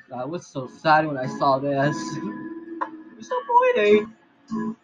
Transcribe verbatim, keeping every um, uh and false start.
I was so sad when I saw this. Disappointing.